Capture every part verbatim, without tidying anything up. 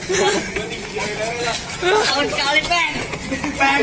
Sekali peng. Peng.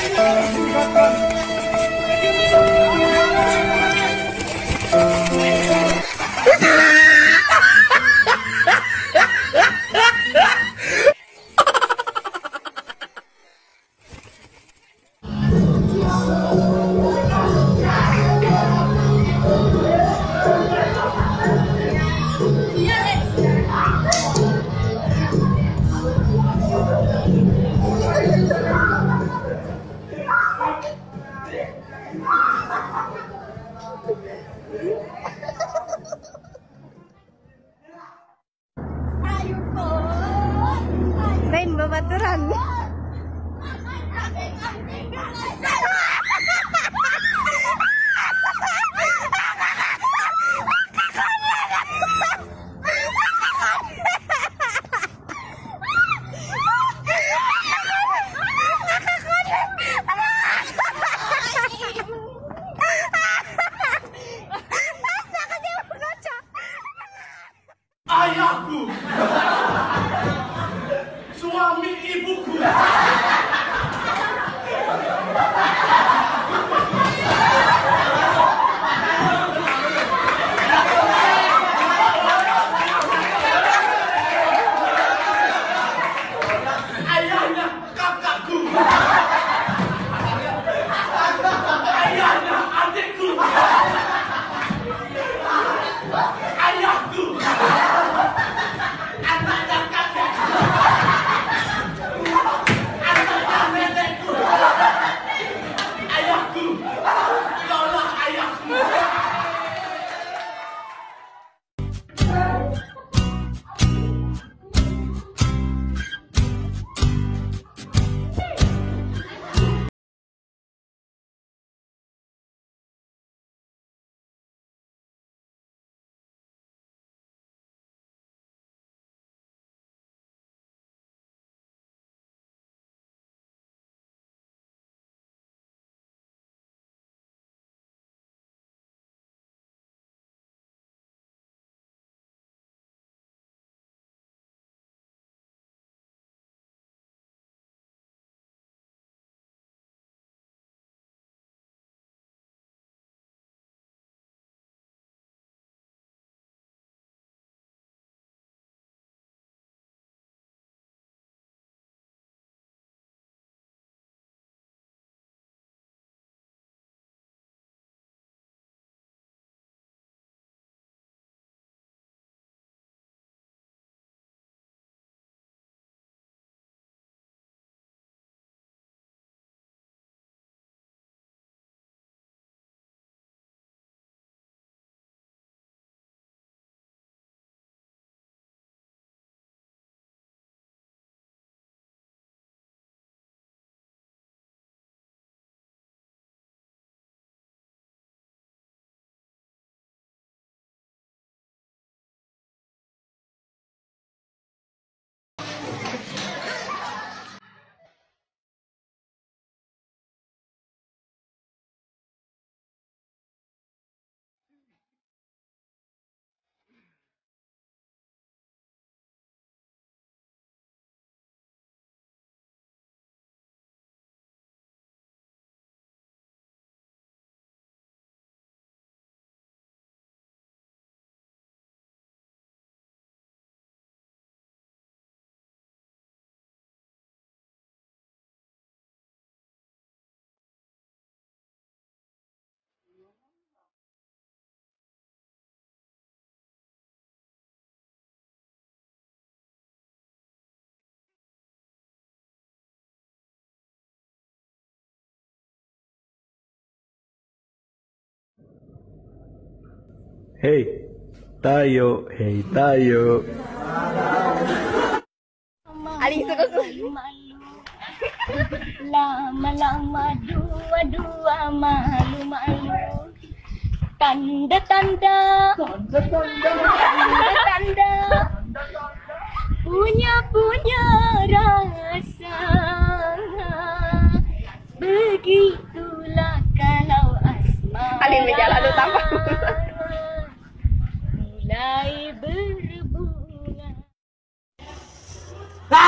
Lain babaturan. Ayahku, suami ibuku. Ayahnya kakakku. Ayahnya adikku. Ayahku. Anaknya kakek. Anaknya nenekku. Ayahku. Kaulah ayahku. Hei, tayo, hei tayo. Ali terus. Lama-lama dua-dua malu-malu. Tanda-tanda. Tanda-tanda. Punya-punya rasa. Begitulah kalau asmara. Ali menjalan lu tampak. Mulai berbunga. Ah!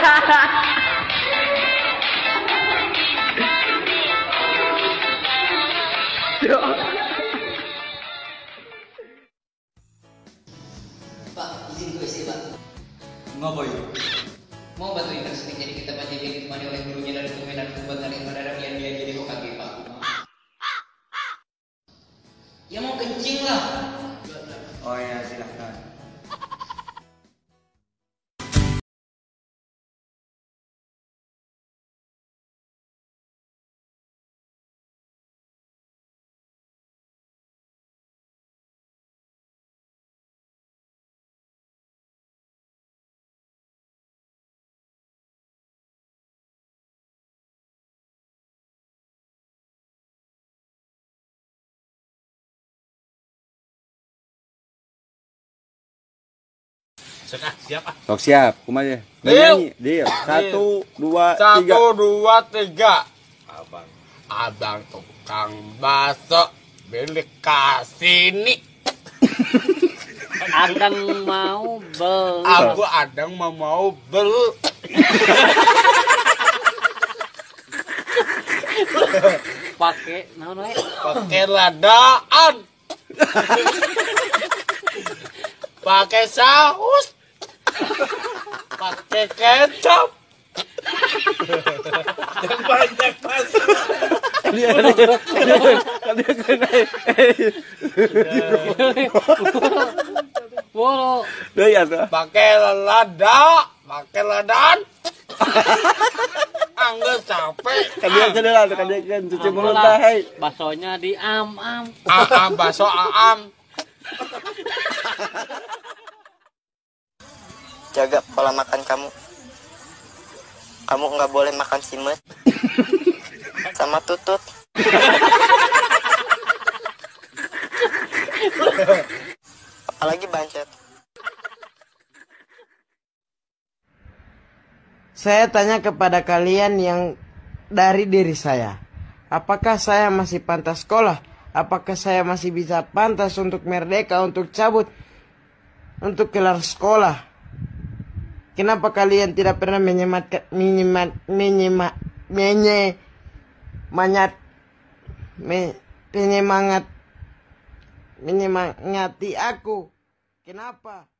Pak, izin gue sih, Pak. Ngapain? Mau bantuin tersebut jadi kita panjang yang ditemani oleh gurunya dari Kemenak buat narik pada yang dia jadi Hokage, Pak. Ya mau kencing lah. Oh ya, silahkan. Sudah siap ah. Sok siap, kumaha. Deal. Deal. Satu, dua, Satu, tiga. dua, tiga. Abang. Abang tukang bakso milik kasini. Adang mau beli. Aku adang mau mau beli. Pakai naon we? Pakai ladaan. Pakai saus. Pakai kecap. Yang banyak masuk. Wolo. Deui atuh. Pakai lada, pakai ladan. Angger capek. Kadieu kedeula atuh kadieu kan cuci mulut teh. Hey. Basonya di am-am. Aam bakso aam. Jaga pola makan kamu. Kamu nggak boleh makan simet sama tutut. Apalagi bancet. Saya tanya kepada kalian yang dari diri saya. Apakah saya masih pantas sekolah? Apakah saya masih bisa pantas untuk merdeka, untuk cabut, untuk kelar sekolah? Kenapa kalian tidak pernah menyemat, menyemat, menyemat, menye, manyat, me, penyemangat, menyemangati aku? Kenapa?